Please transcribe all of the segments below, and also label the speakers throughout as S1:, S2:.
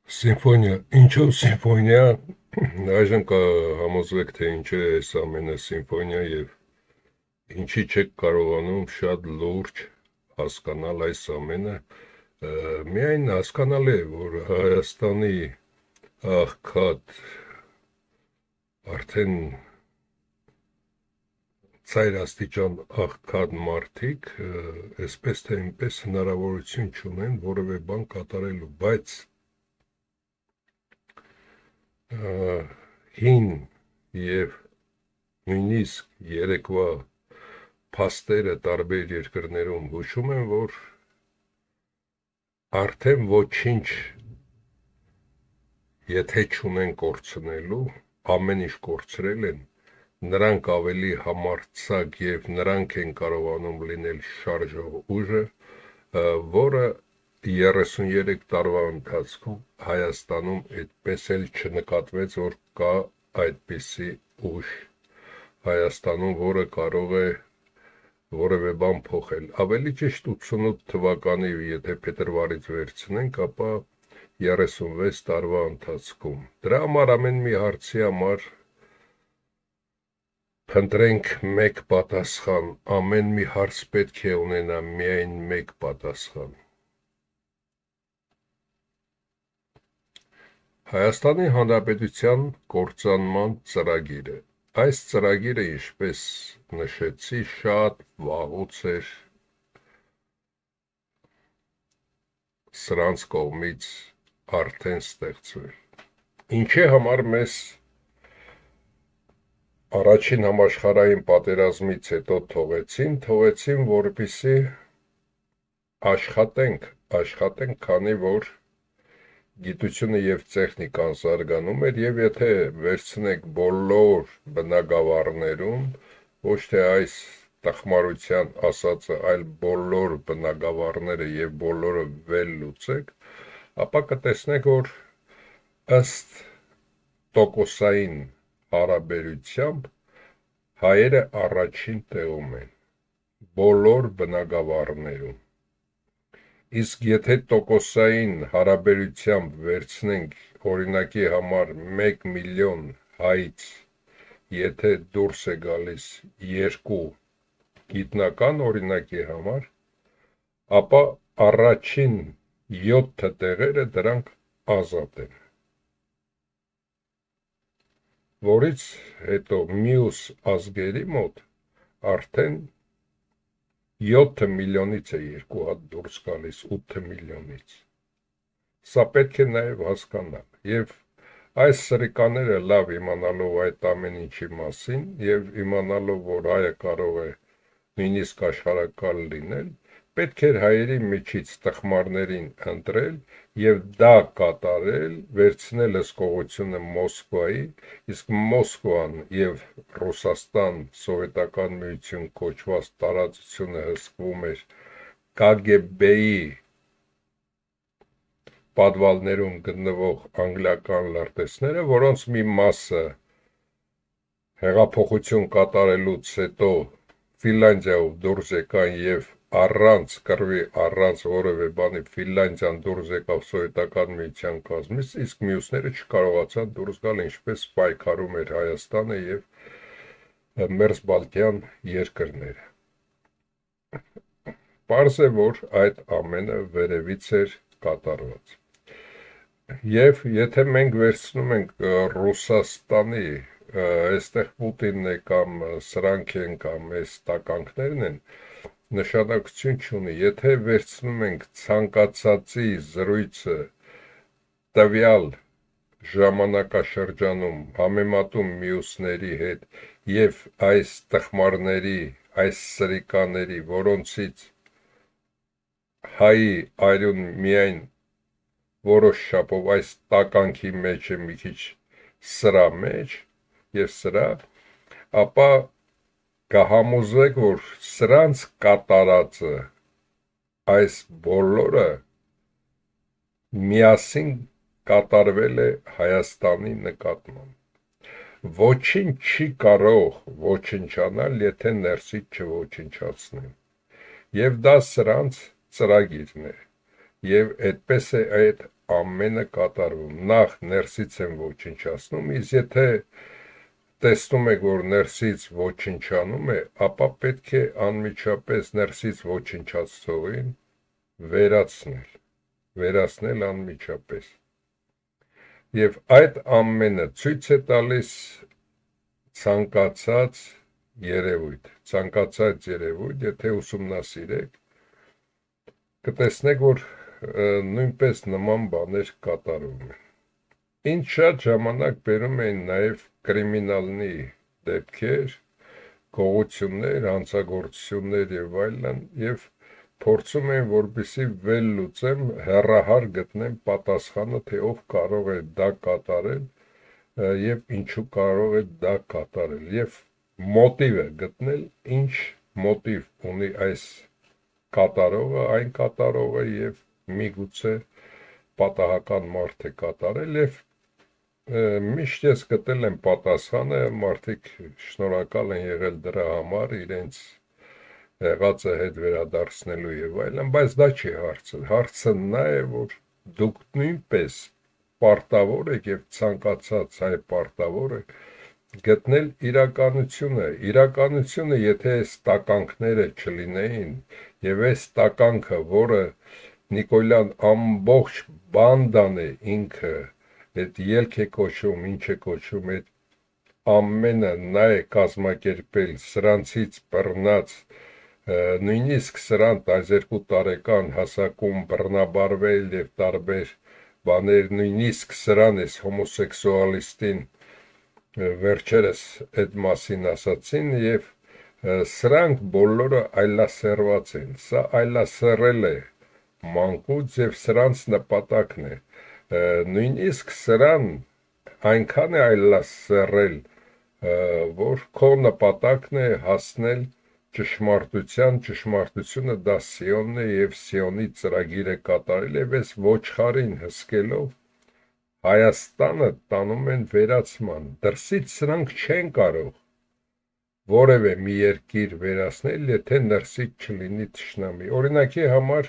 S1: Սիմֆոնիա, ինչով սիմֆոնիա, այժմ համոզվեք, թե ինչ է այս ամենը սիմֆոնիա եւ ինչի չեք կարողանում շատ լուրջ հասկանալ այս ամենը, միայն հասկանալ է, որ Հայաստանի աղքատ արդեն ծայր աստիճան աղքատ մարդիկ, այսպես թե այնպես հնարավորություն չունեն որևէ բան կատարելու, բայց հին եւ նույնիսկ երեկվա փաստերը տարբեր երկրներում հուշում են, որ արդեն ոչինչ եթե չունեն կորցնելու, ամեն ինչ կորցրել են, նրանք ավելի համարձակ եւ նրանք են կարողանում լինել շարժող ուժը, որը 33 տարվա ընթացքում Հայաստանում այդպես էլ չնկատվեց, որ կա այդպիսի ուժ Հայաստանում, որը կարող է որևէ բան փոխել։ Ավելի ճիշտ 88 թվականի, եթե փետրվարից վերցնենք, ապա 36 տարվա ընթացքում։ Դրա համար ամեն մի հարցի համար փնտրենք մեկ պատասխան, ամեն մի հարց պետք է ունենա միայն մեկ պատասխան։ Հայաստանի Հանրապետության կործանման ծրագիրը։ Այս ծրագիրը, ինչպես նշեցի, շատ վաղուց էր սրանց կողմից արդեն ստեղծվել։ Ինչի համար մեզ առաջին համաշխարհային պատերազմից հետո թողեցին, որպեսզի աշխատենք, քանի որ գիտությունը եւ տեխնիկան զարգանում էր եւ եթե վերցնեք բոլոր բնագավառներում, ոչ թե այս տխմարության ասածը, այլ բոլոր բնագավառները եւ բոլորը վերլուծեք, ապա կտեսնեք, որ ըստ տոկոսային հարաբերությամբ հայերը առաջին տեղում են բոլոր բնագավառներում։ Իսկ եթե տոկոսային հարաբերությամբ վերցնենք օրինակի համար 1 միլիոն հայից, եթե դուրս է գալիս 2 գիտնական օրինակի համար, ապա առաջին 7 տեղերը դրանք ազատ են։ Որից հետո մյուս ազգերի մոտ արդեն 7 միլիոնից է 2 հատ դուրս գալիս 8 միլիոնից։ Սա պետք է նաև հասկանալ եւ այս սրիկաները լավ իմանալով այդ ամեն ինչի մասին եւ իմանալով, որ հայը կարող է նույնիսկ աշխարհակալ լինել, պետք էր հայերի միջից տխմարներին ընտրել եւ դա կատարել, վերցնել հսկողությունը Մոսկվայի, իսկ Մոսկվան եւ Ռուսաստան սովետական միություն կոչված տարածությունը հսկվում էր KGB-ի պատվալներում գտնվող անգլիական լրտեսները, որոնց մի մասը հեղափոխություն կատարելուց հետո Ֆինլանդիայով դուրս եկան եւ առանց կռվի, առանց որևէ բանի Ֆինլանդիան դուրս եկավ սովետական միության կազմից, իսկ մյուսները չկարողացան դուրս գալ, ինչպես պայքարում էր Հայաստանը եւ Մերձբալթյան երկրները։ Պարզ է, որ այդ ամենը վերևից էր կատարված։ Եվ եթե մենք վերցնում ենք Ռուսաստանի, այստեղ Պուտինն է կամ սրանք են կամ այս տականքներն են, նշանակություն չունի, եթե վերցնում ենք ցանկացածի զրույցը տվյալ ժամանակաշրջանում համեմատում մյուսների հետ եւ այս տխմարների, այս սրիկաների, որոնցից հայի այրուն միայն որոշ շապով այս տականքի մեջ է մի քիչ սրա մեջ եւ սրա, ապա կհամոզվեք, որ սրանց կատարածը այս բոլորը միասին կատարվել է Հայաստանի նկատմամբ։ Ոչինչ չի կարող ոչնչանալ, եթե ներսից չոչնչացնեն։ Եվ դա սրանց ծրագիրն է։ Եվ այդպես է այդ ամենը կատարվում, նախ ներսից են ոչնչացնում, իսկ եթե տեսնում եք, որ ներսից ոչնչանում է, ապա պետք է անմիջապես ներսից ոչնչացողին վերացնել անմիջապես։ Եվ այդ ամենը ցույց է տալիս ցանկացած երևույթ, եթե ուսումնասիրեք, կտեսնեք, որ նույնպես նման բաներ կատարում են։ Ինչ շատ ժամանակ բերում էին նաև կրիմինալնի դեպքեր, գողություններ, հանցագործություններ եւ այլն, եւ փորձում են, որպեսզի վերլուծեմ, հեռահար գտնեմ պատասխանը, թե ով կարող է դա կատարել եւ ինչու կարող է դա կատարել, եւ մոտիվը գտնել, ինչ մոտիվ ունի այս կատարողը, այն կատարողը եւ միգուցե պատահական մարդ է կատարել եւ միշտ ես գտել եմ պատասխանը, մարդիկ շնորհակալ են եղել դրա համար, իրենց եղածը հետ վերադարձնելու եւ այլն, բայց դա չի հարցը։ Հարցը նա է, որ դուք նույնպես պարտավոր եք եւ ցանկացած հայ պարտավոր է գտնել իրականությունը, եթե այս տականքները չլինեին եւ այս տականքը, որը Նիկոլյան ամբողջ բանդան է ինքը, այդ ելք է կոչում, ինչ է կոչում, այդ ամենը նա է կազմակերպել, սրանցից բռնած, նույնիսկ սրան 12 տարեկան հասակում բռնաբարվել եւ տարբեր բաներ, նույնիսկ սրան էս հոմոսեքսուալիստին վերջերս այդ մասին ասացին եւ սրանք բոլորը այլասերված են, սա այլասերել է մանկուց եւ սրանց նպատակն է, նույնիսկ սրան այնքան է այլասերել, որ քո նպատակն է հասնել ճշմարտությունը դա Սիոնն է եւ Սիոնի ծրագիրը կատարել եւ այս ոչխարին հսկելով Հայաստանը տանում են վերացման, դրսից սրանք չեն կարող որևէ մի երկիր վերացնել, եթե ներսից չլինի թշնամի։ Օրինակի համար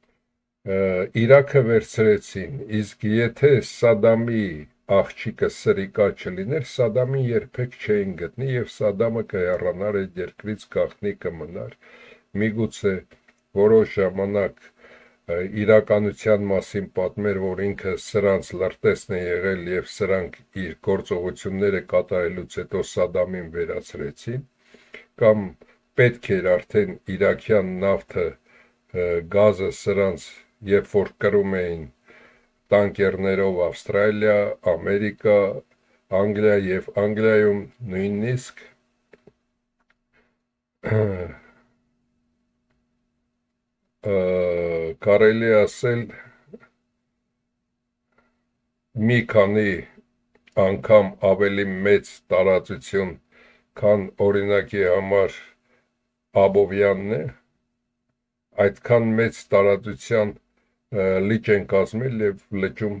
S1: Իրաքը վերցրեցին, իսկ եթե Սադամի աղջիկը սրիկա չլիներ, Սադամին երբեք չէին գտնի եւ Սադամը կհեռանար այդ երկրից գաղտնի կմնար։ Միգուցե որոշ ժամանակ իրականության մասին պատմեր, որ ինքը սրանց լրտեսն է եղել եւ սրանք իր գործողությունները կատարելուց հետո Սադամին վերացրեցին, կամ պետք էր արդեն իրաքյան նավթը, գազը սրանց, երբ որ կրում էին տանկերներով Ավստրալիա, Ամերիկա, Անգլիա եւ Անգլիայում նույնիսկ կարելի ասել մի քանի անգամ ավելի մեծ տարածություն, քան օրինակի համար Աբովյանն է, այդքան մեծ տարածության լիճ են կազմել եւ լճում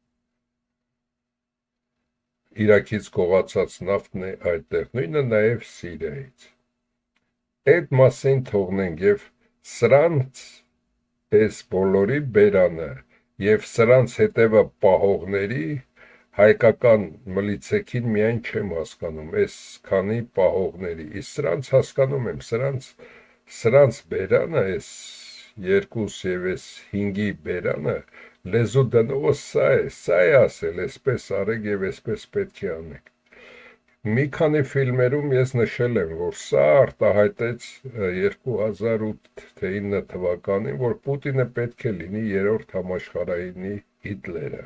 S1: Իրաքից կողացած նավթն է այդտեղ, նույնը նաեւ Սիրիայից։ Այդ մասին թողնենք եւ սրանց այս բոլորի բերանը եւ սրանց հետևը պահողների հայկական մլիցեքին միայն չեմ հասկանում, այս քանի պահողների, իսկ սրանց հասկանում եմ, սրանց բերանը, այս 2 եւ այս 5-ի բերանը, լեզու դնողը սա է ասել, այսպես արեք եւ այսպես պետք է անեք։ Մի քանի ֆիլմերում ես նշել եմ, որ սա արտահայտեց 2008 թե 9 թվականին, որ Պուտինը պետք է լինի 3-րդ համաշխարհայինի Հիտլերը։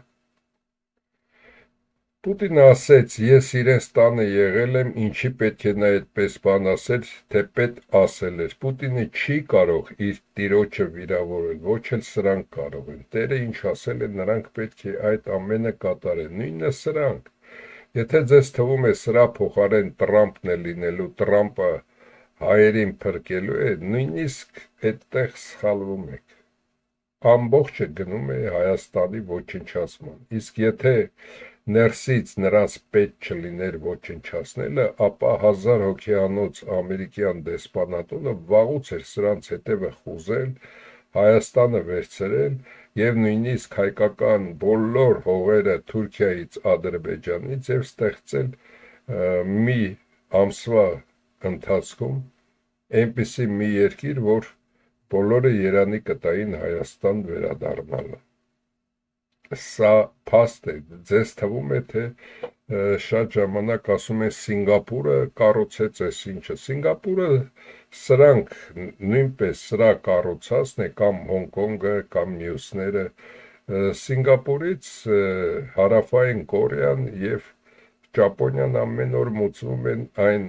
S1: Պուտինը ասեց, ես իրենց տանը եղել եմ, ինչի պետք է նա այդպես բան ասել, թե պետք ասել էր։ Պուտինը չի կարող իր տիրոջը վիրավորել, ոչ էլ սրանք կարող են։ Տերը ինչ ասել է, նրանք պետք է այդ ամենը կատարեն, նույնը սրանք։ Եթե ձեզ թվում է սրա փոխարեն Տրամպն է լինելու, Տրամպը հայերին փրկելու է, նույնիսկ այդտեղ սխալվում եք։ Ամբողջը գնում է Հայաստանի ոչնչացման։ Իսկ եթե ներսից նրանց պետք չլիներ ոչնչացնելը, ապա 1000 հոգեանոց ամերիկյան դեսպանատունը վաղուց էր սրանց հետևը խուզել, Հայաստանը վերցրել եւ նույնիսկ հայկական բոլոր հողերը Թուրքիայից, Ադրբեջանից եւ ստեղծել մի ամսվա ընթացքում այնպիսի մի երկիր, որ բոլորը երանի կտային Հայաստան վերադառնալը։ Սա փաստ է, ձեզ թվում է, թե շատ ժամանակ ասում են Սինգապուրը կառուցեց այս ինչը։ Սինգապուրը սրանք նույնպես սրա կառուցածն է, կամ Հոնկոնգը, կամ մյուսները։ Սինգապուրից Հարավային Կորեան եւ Ճապոնիան ամեն օր մուծվում են այն,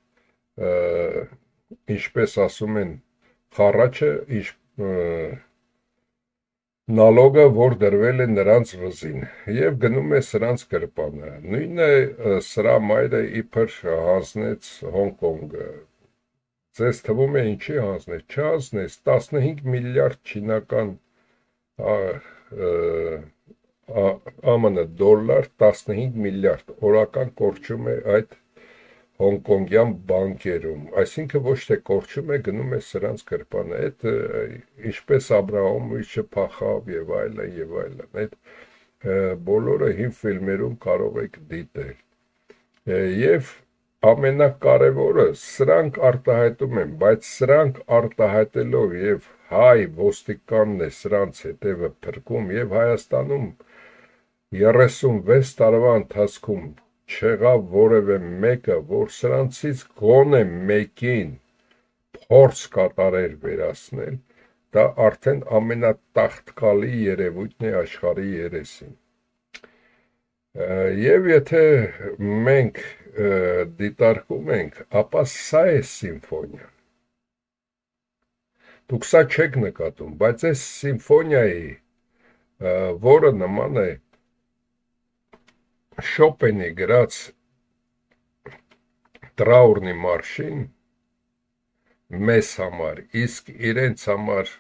S1: ինչպես ասում են, խառաչը, նալոգը, որ դրվել է նրանց վզին, եւ գնում է սրանց գրպանը։ Նույնը սրա մայրը իբր հանձնեց Հոնկոնգը։ Ձեզ թվում է ինչի հանձնեց, չհանձնեց 15 միլիարդ չինական ԱՄՆ դոլար, 15 միլիարդ օրական կորչում է այդ հոնկոնգյան բանկերում, այսինքն ոչ թե կորչում է, գնում է սրանց գրպանը, այդ ինչպես Աբրահամովիչը փախավ եւ այլն եւ այլն, այդ բոլորը հին ֆիլմերում կարող եք դիտել։ Եվ ամենակարևորը սրանք արտահայտում են, բայց սրանք արտահայտելով եւ հայ ոստիկանն է սրանց հետևը փրկում եւ Հայաստանում 36 տարվա ընթացքում չեղավ որևէ մեկը, որ սրանցից գոնե մեկին փորձ կատարեր վերացնել, դա արդեն ամենատաղտկալի երևույթն է աշխարհի երեսին։ Եվ եթե մենք դիտարկում ենք, ապա սա է սիմֆոնիան։ Դուք սա չեք նկատում, բայց այս սիմֆոնիայի, որը նման է Շոպենի գրած տրաուրնի մարշին մեզ համար, իսկ իրենց համար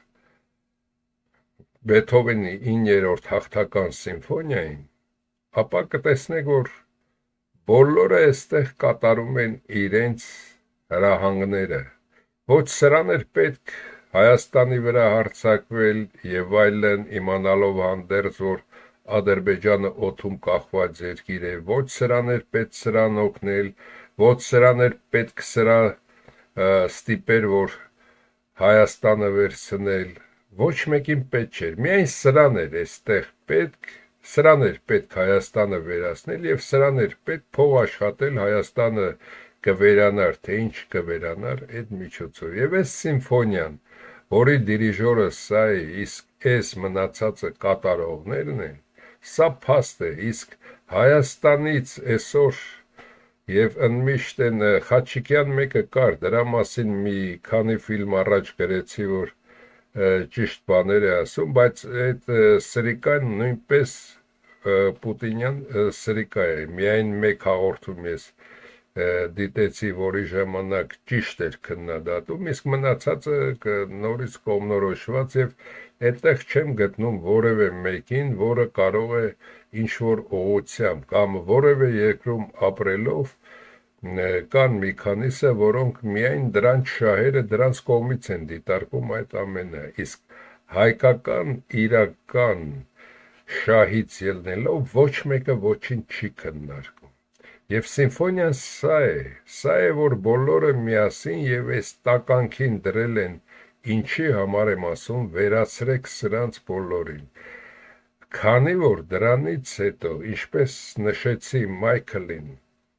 S1: Բեթհովենի 9-րդ հաղթական սիմֆոնիային, ապա կտեսնեք, որ բոլորը այստեղ կատարում են իրենց հրահանգները։ Ոչ սրան էր պետք Հայաստանի վրա հարձակվել եւ այլն, իմանալով հանդերձ, որ Ադրբեջանը օդում կախված երկիր է, ոչ սրան էր պետք սրան օգնել, ոչ սրան էր պետք սրա ստիպեր, որ Հայաստանը վերցնել, ոչ մեկին պետք չէր, միայն սրան էր այստեղ պետք, սրան էր պետք Հայաստանը վերացնել եւ սրան էր պետք փող աշխատել Հայաստանը կվերանար, թե ինչ կվերանար այդ միջոցով։ Եվ այս սիմֆոնիան, որի դիրիժորը սա է, իսկ այս մնացածը կատարողներն են, սա փաստ է, իսկ Հայաստանից այսօր եւ ընդմիշտ են Խաչիկյան մեկը կար, դրա մասին մի քանի ֆիլմ առաջ գրեցի, որ ճիշտ բաներ է ասում, բայց այդ սրիկան նույնպես Պուտինյան սրիկա է, միայն մեկ հաղորդում ես դիտեցի, որի ժամանակ ճիշտ էր քննադատում, իսկ մնացածը նորից կողմնորոշված եւ այդտեղ չեմ գտնում որևէ մեկին, որը կարող է ինչ-որ ուղղությամբ կամ որևէ երկրում ապրելով կան մի քանիսը, որոնք միայն դրանց շահերը դրանց կողմից են դիտարկում այդ ամենը, իսկ հայկական իրական շահից ելնելով ոչ մեկը ոչինչ չի քննարկում։ Եվ սիմֆոնիան սա է, որ բոլորը միասին եւ այս տականքին դրել են, ինչի համար եմ ասում, վերացրեք սրանց բոլորին։ Քանի որ դրանից հետո, ինչպես նշեցի Մայքլին,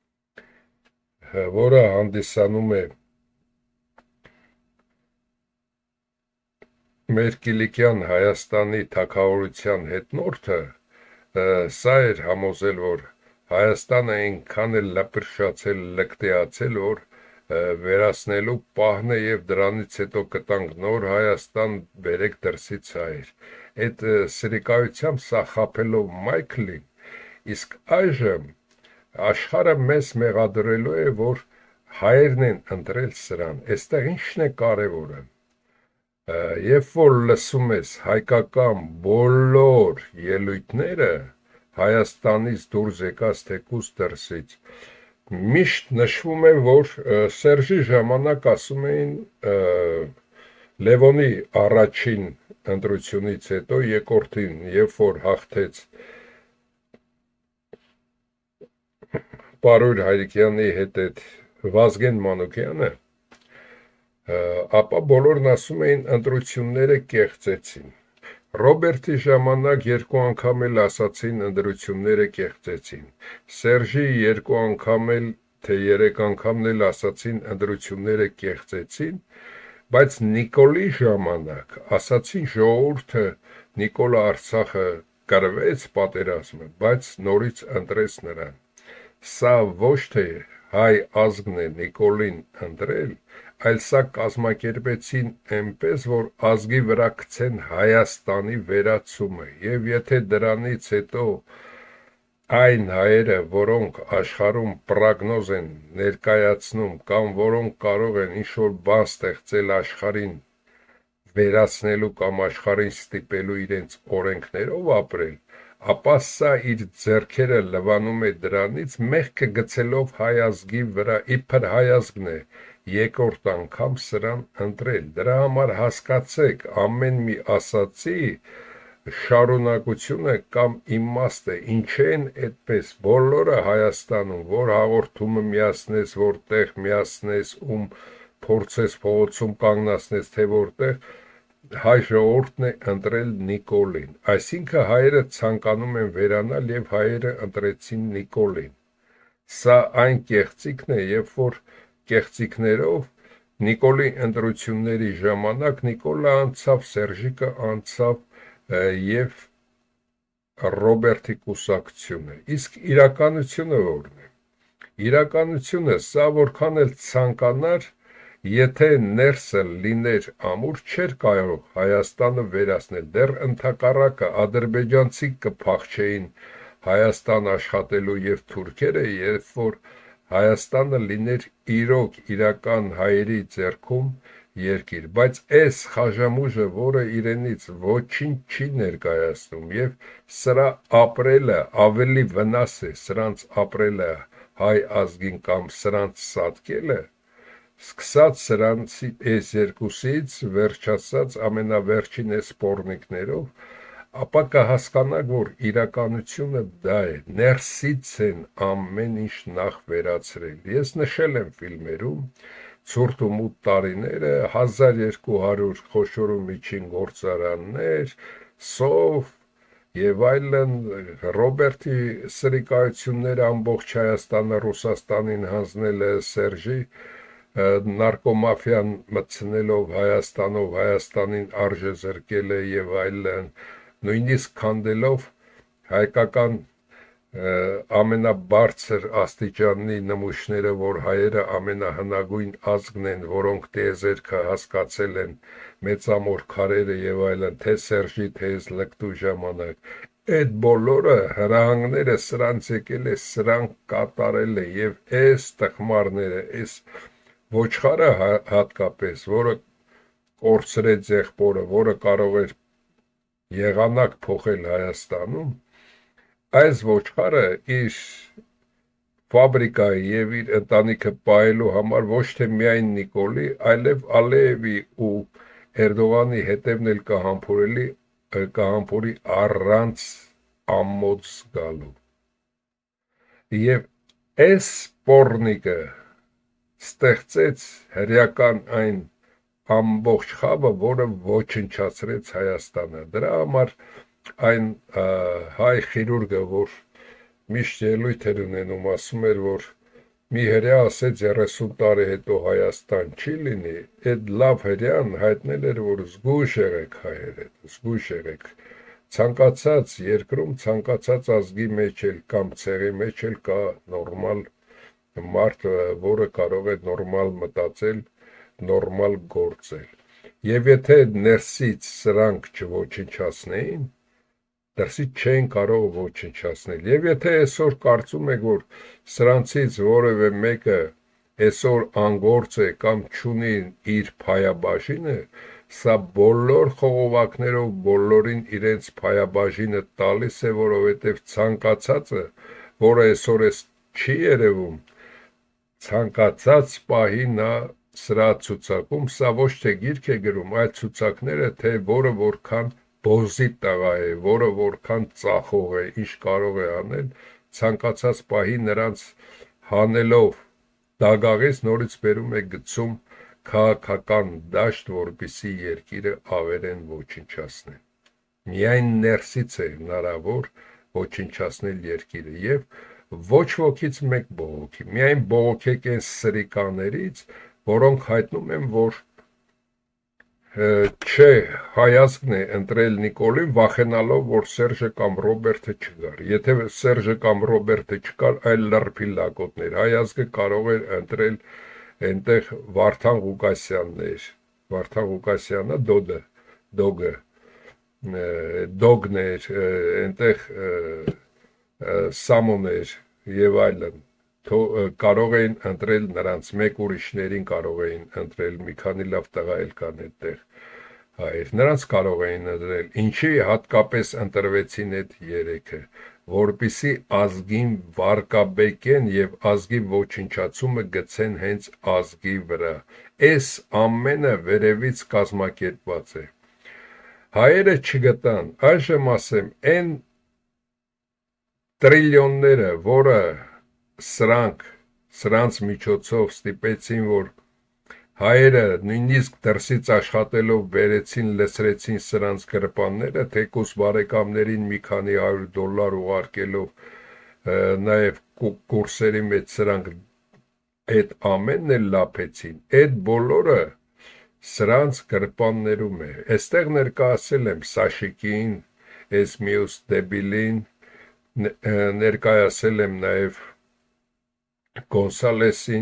S1: որը հանդիսանում է մեր Կիլիկյան Հայաստանի թագավորության հետնորդը, սա էր համոզել, որ Հայաստանը այնքան է լպրշացել, լկտիացել, որ վերացնելու պահն է եւ դրանից հետո կտանք նոր Հայաստան, բերեք դրսից հայեր։ Այդ սրիկայությամբ սա խափելով Մայքլին, իսկ այժմ աշխարհը մեզ մեղադրելու է, որ հայերն են ընտրել սրան։ Այստեղ ինչն է կարևորը։ Երբ որ լսում ես հայկական բոլոր ելույթները Հայաստանից դուրս եկած թեկուզ դրսից, միշտ նշվում է, որ Սերժի ժամանակ ասում էին Լևոնի առաջին ընտրությունից հետո երկրորդին, երբ որ հաղթեց Պարույր Հայրիկյանի հետ այդ Վազգեն Մանուկյանը, ապա բոլորն ասում էին ընտրությունները կեղծեցին։ Ռոբերտի ժամանակ երկու անգամ էլ ասացին ընտրությունները կեղծեցին։ Սերժի երկու անգամ էլ, թե երեք անգամն էլ ասացին ընտրությունները կեղծեցին, բայց Նիկոլի ժամանակ ասացին ժողովուրդը Նիկոլը Արցախը կրվեց պատերազմը, բայց նորից ընտրեց նրան։ Սա ոչ թե հայ ազգն է Նիկոլին ընտրել, այլ սա կազմակերպեցին այնպես, որ ազգի վրա գցեն Հայաստանի վերացումը, եւ եթե դրանից հետո այն հայերը, որոնք աշխարհում պրոգնոզ են ներկայացնում կամ որոնք կարող են ինչ-որ բան ստեղծել աշխարհին վերացնելու կամ աշխարհին ստիպելու իրենց օրենքներով ապրել, ապա սա իր ձեռքերը լվանում է դրանից, մեղքը գցելով հայ ազգի վրա, իբր հայ ազգն է երկրորդ անգամ սրան ընտրել։ Դրա համար հասկացեք, ամեն մի ասացի շարունակությունը կամ իմաստը, ինչ են այդպես բոլորը Հայաստանում, որ հաղորդումը միացնես, որտեղ միացնես, փորձես փողոցում կանգնացնես, թե որտեղ հայ ժողովուրդն է ընտրել Նիկոլին, այսինքն հայերը ցանկանում են վերանալ եւ հայերը ընտրեցին Նիկոլին։ Սա այն կեղծիքն է, երբ որ կեղծիքներով Նիկոլի ընտրությունների ժամանակ Նիկոլը անցավ, Սերժիկը անցավ եւ Ռոբերտի կուսակցությունը։ Իսկ իրականությունը ո՞րն է։ Իրականությունը սա որքան էլ ցանկանար, եթե ներսը լիներ ամուր, չէր կարող Հայաստանը վերացնել, դեռ ընդհակառակը ադրբեջանցի կփախչեին Հայաստան աշխատելու եւ թուրքերը, երբ որ Հայաստանը լիներ իրոք իրական հայերի ձեռքում երկիր, բայց այս խաժամուժը, որը իրենից ոչինչ չի ներկայացնում եւ սրա ապրելը ավելի վնաս է, սրանց ապրելը հայ ազգին կամ սրանց սատկելը, սկսած սրանցի այս երկուսից, վերջացած ամենավերջին այս սպորնիկներով, ապա կհասկանաք, որ իրականությունը դա է, ներսից են ամեն ինչ նախ վերացրել։ Ես նշել եմ ֆիլմերում ցուրտ ու մութ տարիները, 1200 խոշոր ու միջին գործարաններ, սով եւ այլն, Ռոբերտի սրիկայությունները ամբողջ Հայաստանը Ռուսաստանին հանձնելը, Սերժի նարկոմաֆիան մտցնելով Հայաստանով Հայաստանին արժե զրկելը եւ այլն, նույնիսկ քանդելով հայկական ամենաբարձր աստիճանի նմուշները, որ հայերը ամենահնագույն ազգն են, որոնք տիեզերքը հասկացել են, մեծամոր քարերը եւ այլն, թե Սերժի, թե լկտու ժամանակ, այդ բոլորը հրահանգները սրանց եկել է, սրանք կատարել է եւ այս տխմարները, այս ոչխարը հատկապես, որը կորցրեց եղբորը, որը կարող էր եղանակ փոխել Հայաստանում, այս ոչխարը իր ֆաբրիկայի եւ իր ընտանիքը պահելու համար ոչ թե միայն Նիկոլի, այլև Ալիևի ու Էրդողանի հետևն էլ կհամբուրի առանց ամոց գալու։ Եվ այս սպորնիկը ստեղծեց հրեական այն ամբողջ խավը, որը ոչնչացրեց Հայաստանը։ Դրա համար այն հայ խիրուրգը, որ միշտ ելույթ էր ունենում, ասում էր, որ մի հրեա ասեց 30 տարի հետո Հայաստան չի լինի, այդ լավ հրեան հայտնել էր, որ զգույշ եղեք հայերդ, զգույշ եղեք, ցանկացած երկրում, ցանկացած ազգի մեջ էլ կամ ցեղի մեջ էլ կա նորմալ մարդ, որը կարող է նորմալ մտածել, նորմալ գործել։ Եվ եթե ներսից սրանք չոչնչացնեին, դրսից չեն կարող ոչնչացնել։ Եվ եթե այսօր կարծում եք, որ սրանցից որևէ մեկը այսօր անգործ է կամ չունի իր փայաբաժինը, սա բոլոր խողովակներով բոլորին իրենց փայաբաժինը տալիս է, որովհետև ցանկացածը, որը այսօր չի երևում, ցանկացած պահի նա սրա ցուցակում, սա ոչ թե գիրք է գրում, այլ ցուցակները, թե որը որքան բոզիտ տղա է, որը որքան ծախող է, ինչ կարող է անել, ցանկացած պահի նրանց հանելով դագաղից նորից բերում է գցում քաղաքական դաշտ, որպեսզի երկիրը ավերեն ոչնչացնեն։ Միայն ներսից է հնարավոր ոչնչացնել երկիրը եւ ոչ ոքից մեկ բողոքի, միայն բողոքեք այն սրիկաներից, որոնք հայտնում են, որ չէ, հայացքն է ընտրել Նիկոլին, վախենալով, որ Սերժը կամ Ռոբերտը չգար։ Եթե Սերժը կամ Ռոբերտը չկար, այլ լրփի լակոտներ, հայացքը կարող էր ընտրել այնտեղ Վարդան Ղուկասյաններ, Վարդան Ղուկասյանը դոգներ, այնտեղ Սամոներ եւ այլն կարող էին ընտրել նրանց, մեկ ուրիշներին կարող էին ընտրել, մի քանի լավ տղա էլ կան այդտեղ հայեր, նրանց կարող էին ընտրել, ինչի հատկապես ընտրվեցին այդ երեքը, որպիսի ազգին վարկաբեկեն եւ ազգի ոչնչացումը գցեն հենց ազգի վրա, այս ամենը վերևից կազմակերպված է, հայերը չգտան, այժմ ասեմ, այն տրիլիոնները, որը սրանց միջոցով ստիպեցին, որ հայերը նույնիսկ դրսից աշխատելով բերեցին, լցրեցին սրանց գրպանները, թեկուզ բարեկամներին մի քանի $100 ուղարկելով, նաև կուրսերի մեջ սրանք այդ ամենն էլ լափեցին, այդ բոլորը սրանց գրպաններում է, այստեղ ներկայացել եմ Սաշիկին, այս մյուս դեբիլին, ներկայացել եմ նաև Գոնսալեսին,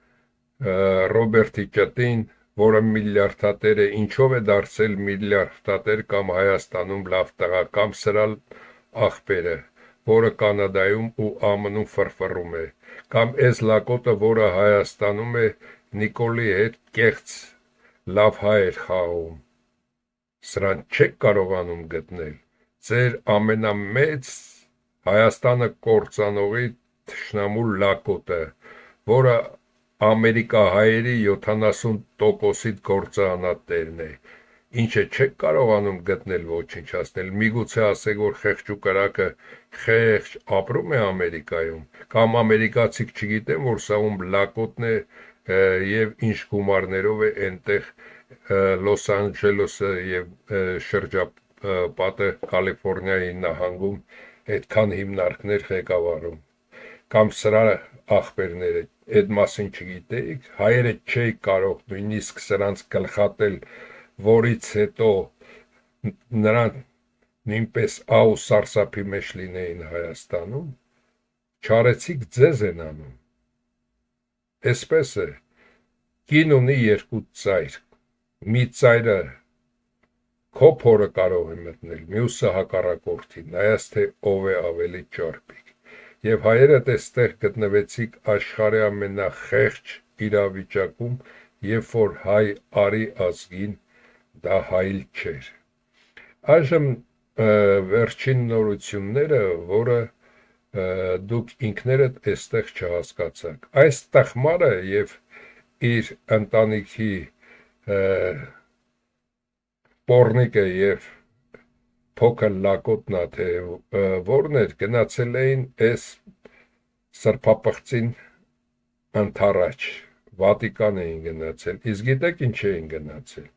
S1: Ռոբերտի ճտին, որը միլիարդատեր է, ինչով է դարձել միլիարդատեր կամ Հայաստանում լավ տղա, կամ սրա աղբերը, որը Կանադայում ու ԱՄՆ-ում ֆրֆռում է, կամ այս լակոտը, որը Հայաստանում է Նիկոլի հետ կեղծ լավ հայ էր խաղում, սրան չեք կարողանում գտնել, ձեր ամենամեծ Հայաստանը կործանողի թշնամու լակոտը, որը Ամերիկահայերի 70%-ից գործարանատերն է, ինչը չեք կարողանում գտնել ոչնչացնել, միգուցե ասեք, որ խեղճ ու կրակը խեղճ ապրում է Ամերիկայում, կամ ամերիկացիք չգիտեն, որ սա ում լակոտն է եւ ինչ գումարներով է այնտեղ Լոս Անջելեսը եւ շրջապատը Կալիֆոռնիայի նահանգում այդքան հիմնարկներ ղեկավարում, կամ սրա աղբերները, այդ մասին չգիտեիք, հայերը չէի կարող նույնիսկ սրանց գլխատել, որից հետո նրանք նույնպես ահ ու սարսափի մեջ լինեին Հայաստանում, չարեցիք ձեզ են անում, այսպես է, կին ունի երկու ծայր, մի ծայրը քո փորը կարող է մտնել, մյուսը հակառակորդի, նայած թե ով է ավելի ճարպիկ, եւ հայերը այստեղ գտնվեցիք աշխարհի ամենախեղճ իրավիճակում, երբ որ հայ արի ազգին դա հայլ չէր, այժմ վերջին նորությունները, որը դուք ինքներդ այստեղ չհասկացաք, այս տխմարը եւ իր ընտանիքի Պորնիկը եւ փոքր լակոտնա թե որն էր գնացել էին այս սրբապղծին ընթառաջ Վատիկան էին գնացել, իսկ գիտեք ինչ էին գնացել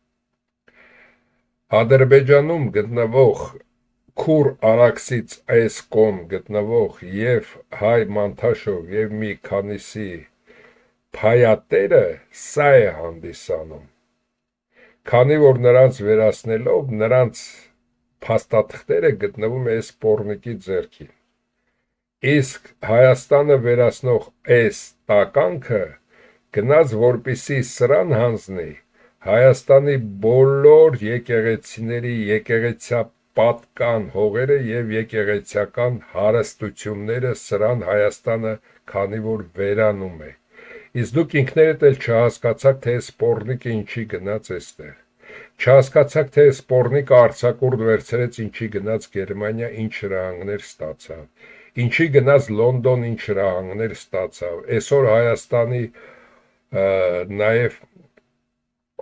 S1: Ադրբեջանում գտնվող Քուր Արաքսից այս կողմ գտնվող եւ հայ Մանթաշով եւ մի քանիսի փայատերը սա է հանդիսանում Քանի որ նրանց վերացնելով, նրանց փաստաթղթերը գտնվում է այս Պորնիկի ձեռքին։ Իսկ Հայաստանը վերացնող այս տականքը գնաց որպիսի սրան հանձնի Հայաստանի բոլոր եկեղեցիների եկեղեցիապատկան հողերը եւ եկեղեցիական հարստությունները սրան Հայաստանը քանի որ վերանում է։ Իսկ դուք ինքներդ էլ չհասկացաք, թե այս Պորնիկը ինչի գնաց այստեղ։ Չհասկացաք, թե այս Պորնիկը արձակուրդ վերցրեց ինչի գնաց Գերմանիա, ինչ հրահանգներ ստացավ։ Ինչի գնաց Լոնդոն, ինչ հրահանգներ ստացավ։ Այսօր Հայաստանի նաև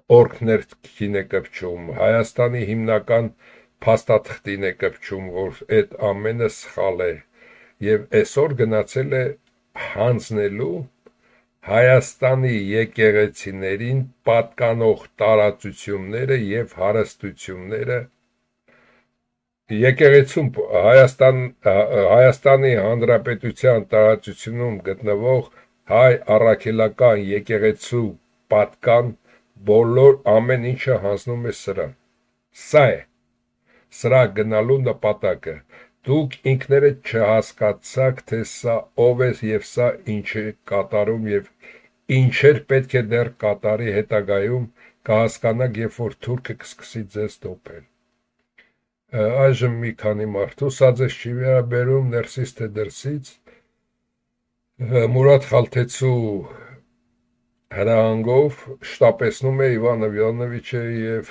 S1: օրգներ քին է կպչում, Հայաստանի հիմնական փաստաթղթին է կպչում, որ այդ ամենը սխալ է, եւ այսօր գնացել է հանձնելու Հայաստանի եկեղեցիներին պատկանող տարածությունները եւ հարստությունները եկեղեցում Հայաստանի Հանրապետության տարածությունում գտնվող հայ առաքելական եկեղեցու պատկան բոլոր ամեն ինչը հանձնում է սրան։ Սա է սրա գնալու նպատակը։ Դուք ինքներդ չհասկացաք, թե սա ով է եւ սա ինչ է կատարում եւ ինչեր պետք է դեռ կատարի հետագայում կհասկանաք, երբ որ թուրքը կսկսի ձեզ դոպել։ Այժմ մի քանի մարդու, սա ձեզ չի վերաբերում ներսից թե դրսից, Մուրադ Խալթեցու հրահանգով շտապեցնում է Իվան Իվանովիչը եւ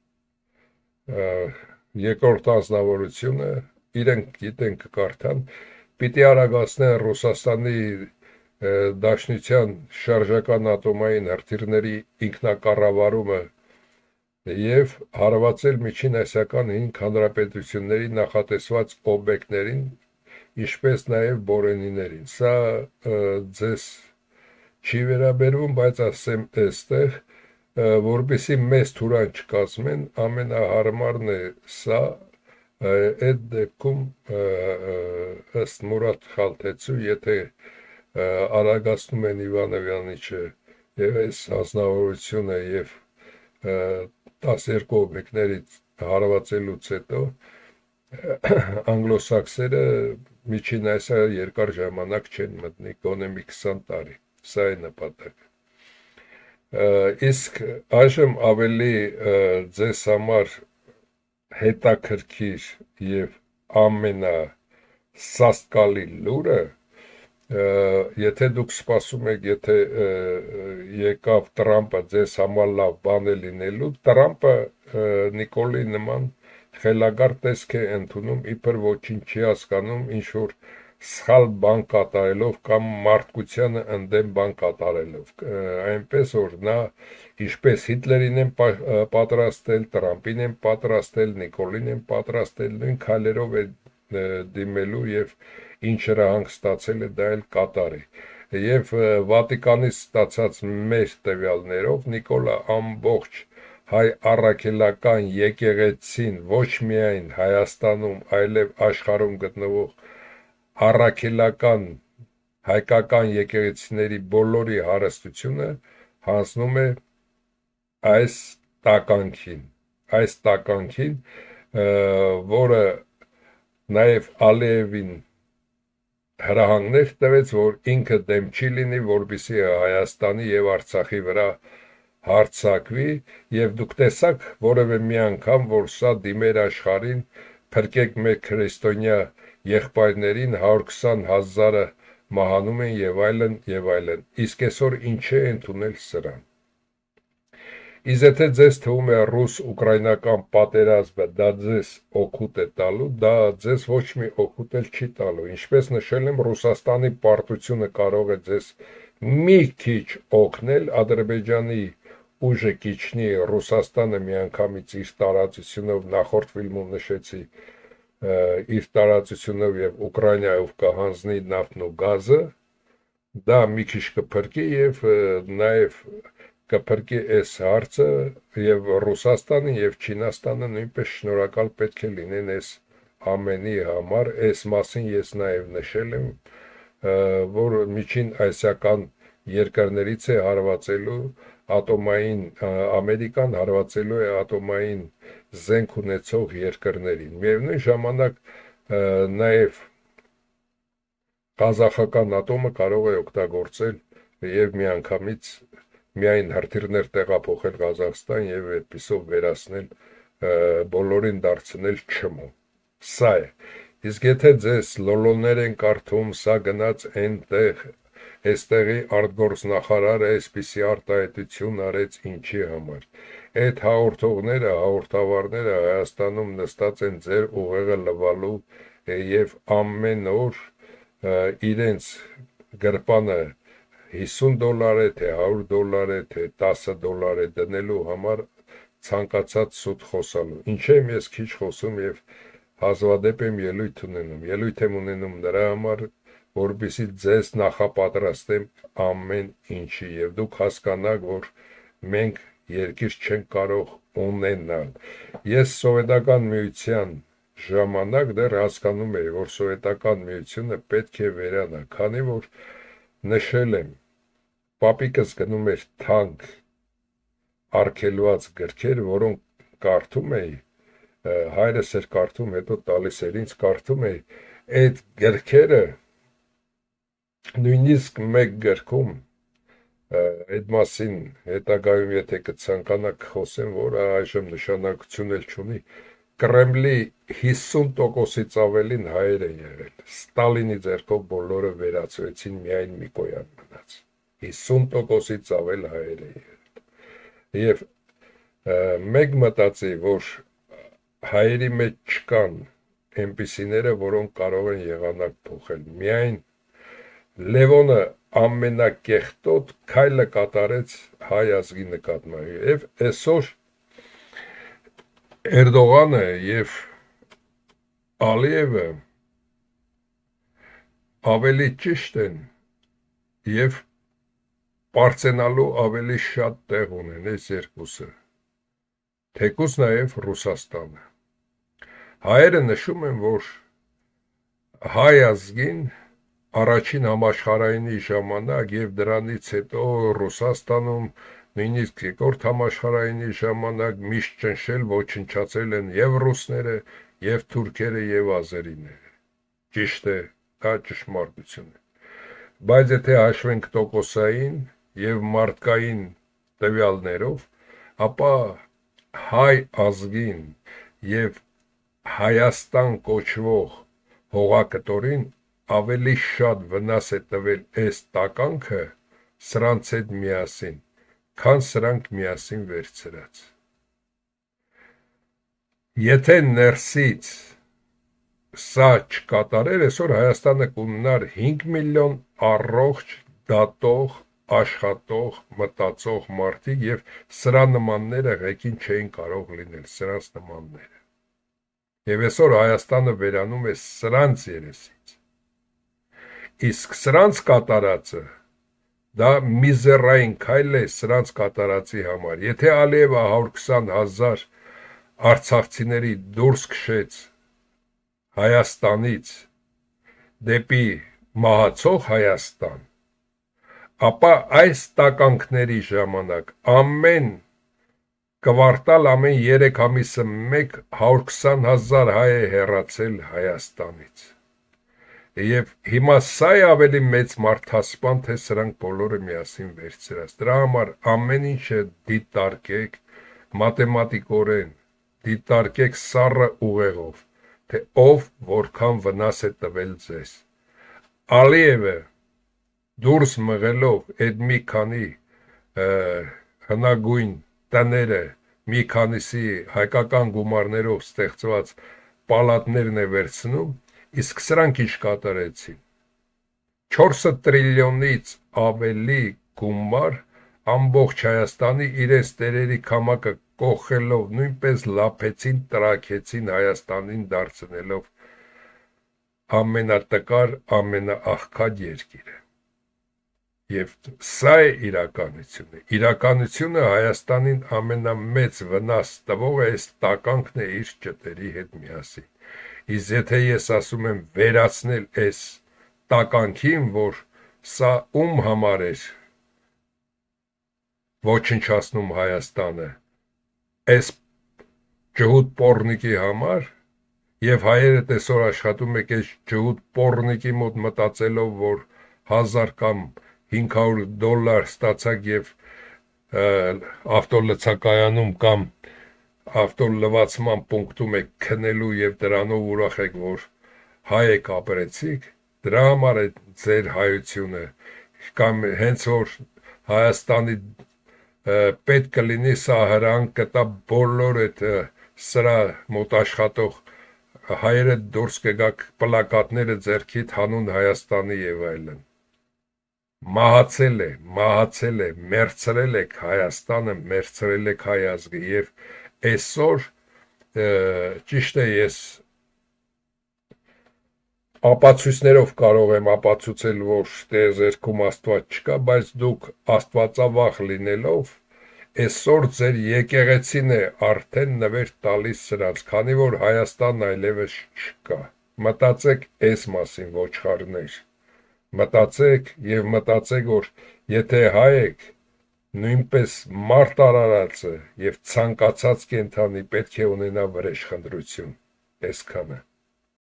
S1: երկրորդ անձնավորությունը, իրենք գիտեն կկարդան, պիտի արագացնեն Ռուսաստանի Դաշնության շարժական ատոմային հրթիռների ինքնակառավարումը եւ հարվածել Միջին Ասիական 5 հանրապետությունների նախատեսված օբյեկտներին, ինչպես նաեւ Բորենիներին։ Սա ձեզ չի վերաբերվում, բայց ասեմ այստեղ, որպեսի մեծ թուրան չկազմեն, ամենահարմարն է սա, այդ դեպքում ըստ Մուրադ Խալթեցու, եթե արագացնում են Իվան Իվանիչը եւ այս հանձնավորությունը եւ 12 օբյեկտներից հարվածելուց հետո անգլոսաքսերը Միջին Ասիա երկար ժամանակ չեն մտնի, գոնե մի 20 տարի, սա է նպատակը։ Իսկ այժմ ավելի ձեզ համար հետաքրքիր եւ ամենասաստկալի լուրը, եթե դուք սպասում եք, եթե եկավ Տրամպը ձեզ համար լավ բան է լինելու, Տրամպը Նիկոլի նման խելագար տեսք է ընդունում, իբր ոչինչ չի հասկանում, ինչ որ սխալ բան կատարելով կամ մարդկությանը ընդդեմ բան կատարելով, այնպես որ նա ինչպես Հիտլերին են պատրաստել, Տրամպին են պատրաստել, Նիկոլին են պատրաստել, նույն քայլերով է դիմելու եւ ինչ հրահանգ ստացել է, դա էլ կատարի։ Եվ Վատիկանից ստացած մեր տվյալներով Նիկոլը ամբողջ հայ առաքելական եկեղեցին ոչ միայն Հայաստանում, այլև աշխարհում գտնվող առաքելական հայկական եկեղեցիների բոլորի հարստությունը հանձնում է այս տականքին, որը նաև Ալիևին հրահանգներ տվեց, որ ինքը դեմ չի լինի, որպեսզի Հայաստանի եւ Արցախի վրա հարձակվի, եւ դուք տեսաք որևէ մի անգամ, որ սա դիմեր աշխարհին, փրկեք մեր քրիստոնյա եղբայրներին 120,000-ը մահանում են եւ այլն եւ այլն։ Իսկ այսօր ինչ է ընդունել սրան։ Իսկ եթե ձեզ թվում է ռուս-ուկրաինական պատերազմը դա ձեզ օգուտ է տալու, դա ձեզ ոչ մի օգուտ էլ չի տալու։ Ինչպես նշել եմ, Ռուսաստանի պարտությունը կարող է ձեզ մի քիչ օգնել, Ադրբեջանի ուժը կիջնի, Ռուսաստանը միանգամից իր տարածությունով նախորդ ֆիլմում նշեցի իր տարածությունով եւ Ուկրաինայով կհանձնի նավթն ու գազը, դա մի քիչ կփրկի եւ նաեւ կփրկի այս հարցը եւ Ռուսաստանը եւ Չինաստանը նույնպես շնորհակալ պետք է լինեն այս ամենի համար, այս մասին ես նաեւ նշել եմ, որ միջին ասիական երկրներից է հարվածելու ատոմային Ամերիկան հարվածելու է ատոմային զենք ունեցող երկրներին։ Միևնույն ժամանակ նաև Ղազախական ատոմը կարող է օգտագործել եւ միանգամից միայն հրթիռներ տեղափոխել Ղազախստան եւ այդպիսով վերացնել բոլորին դարձնել չմու։ Սա է։ Իսկ եթե ձեզ լոլոներ են կարդում, սա գնաց այնտեղ այստեղի արտգործնախարարը այսպիսի արտահայտություն արեց ինչի համար։ Այդ հաղորդողները, հաղորդավարները Հայաստանում նստած են ձեր ուղեղը լվալու եւ ամեն օր իրենց գրպանը $50 է, թե $100 է, թե $10 է դնելու համար ցանկացած սուտ խոսալու։ Ինչ եմ ես քիչ խոսում եւ հազվադեպ եմ ելույթ եմ ունենում նրա համար, որպեսզի ձեզ նախապատրաստեմ ամեն ինչի եւ դուք հասկանաք, որ մենք երկիր չենք կարող ունենալ։ Ես սովետական միության ժամանակ դեռ հասկանում էի, որ սովետական միությունը պետք է վերանա, քանի որ նշել եմ, պապիկս գնում էր թանկ արգելված գրքեր, որոնք կարդում էի, հայրս էր կարդում, հետո տալիս էր ինձ, կարդում էի, այդ գրքերը նույնիսկ մեկ գրքում այդ մասին հետագայում եթե կցանկանաք խոսեմ, որը այժմ նշանակություն էլ չունի, Կրեմլի 50%-ից ավելին հայեր են եղել, Ստալինի ձեռքով բոլորը վերացվեցին, միայն Միկոյան մնաց, 50%-ից ավել հայեր են եղել, և մեկ մտածի, որ հայերի մեջ չկան այնպիսիները, որոնք կարող են եղանակ փոխել, միայն Լևոնը ամենակեղտոտ քայլը կատարեց հայ ազգի նկատմամբ, և այսօր Էրդողանը և Ալիևը ավելի ճիշտ են և պարծենալու ավելի շատ տեղ ունեն այս երկուսը, թեկուզ նաև Ռուսաստանը։ Հայերը նշում են, որ հայ ազգին առաջին համաշխարհայինի ժամանակ և դրանից հետո Ռուսաստանում նույնիսկ երկրորդ համաշխարհայինի ժամանակ միշտ ճնշել, ոչնչացրել են և ռուսները, և թուրքերը, և ազերիները։ Ճիշտ է, դա ճշմարտություն է։ Բայց եթե հաշվենք տոկոսային և մարդկային տվյալներով, ապա հայ ազգին և Հայաստան կոչվող հողակտորին ավելի շատ վնաս է տվել այս տականքը սրանց հետ միասին, քան սրանք միասին վերցրած։ Եթե ներսից սա չկատարեր, այսօր Հայաստանը կունենար 5 միլիոն առողջ, դատող, աշխատող, մտածող մարդիկ և սրա նմանները ղեկին չէին կարող լինել, սրանց նմանները։ Եվ այսօր Հայաստանը վերանում է սրանց երեսից։ Իսկ սրանց կատարածը դա միզերային քայլ է սրանց կատարածի համար։ Եթե Ալիևը 120,000 արցախցիների դուրս քշեց Հայաստանից դեպի մահացող Հայաստան, ապա այս տականքների ժամանակ ամեն կվարտալ, ամեն 3 ամիսը մեկ 120,000 հայ է հեռացել Հայաստանից։ Եվ հիմա սա է ավելի մեծ մարդասպան, թե սրանք բոլորը միասին վերցրած։ Դրա համար ամեն ինչը դիտարկեք մաթեմատիկորեն, դիտարկեք սառը ուղեղով, թե ով որքան վնաս է տվել ձեզ։ Ալիևը դուրս մղելով այդ մի քանի հնագույն տները, մի քանիսի հայկական գումարներով ստեղծված պալատներն է վերցնում, իսկ սրանք ինչ կատարեցին։ 4 տրիլիոնից ավելի գումար ամբողջ Հայաստանի իրենց տերերի քամակը կոխելով նույնպես լափեցին, տրաքեցին Հայաստանին դարձնելով ամենատկար, ամենաաղքատ երկիրը։ Եվ սա է իրականությունը։ Իրականությունը Հայաստանին ամենամեծ վնաս տվող է այս տականքն է իր ճտերի հետ միասին։ Իսկ եթե ես ասում եմ վերացնել այս տականքին, որ սա ում համար էր ոչնչացնում Հայաստանը, այս ջհուդ պոռնիկի համար, և հայերը տեսօր աշխատում եք այս ջհուդ պոռնիկի մոտ մտածելով, որ 1000 կամ $500 ստացակ և ավտոլցակայանում կամ ավտոլվացման պունկտում եք քնելու և դրանով ուրախ եք, որ հայ եք ապրեցիք, դրա համար է ձեր հայությունը, կամ հենց որ Հայաստանի պետք կլինի սա հրանք կտա բոլոր այդ սրա մոտ աշխատող հայերը դուրս կգաք պլակատները ձեռքիդ հանուն Հայաստանի և այլն։ մահացել է, մերձրել եք Հայաստանը, մերձրել եք հայ ազգը եւ այսօր ճիշտ է ես ապացույցներով կարող եմ ապացուցել, որ տիեզերքում Աստված չկա, բայց դուք աստվածավախ լինելով այսօր ձեր եկեղեցին է արդեն նվեր տալիս սրանց, քանի որ Հայաստանն այլևս չկա։ Մտածեք այս մասին, ոչխարներ։ Մտածեք եւ մտածեք, որ եթե հայ եք, նույնպես մարդ արարածը եւ ցանկացած կենթանի պետք է ունենա վրեժխնդրություն։ Այսքանը։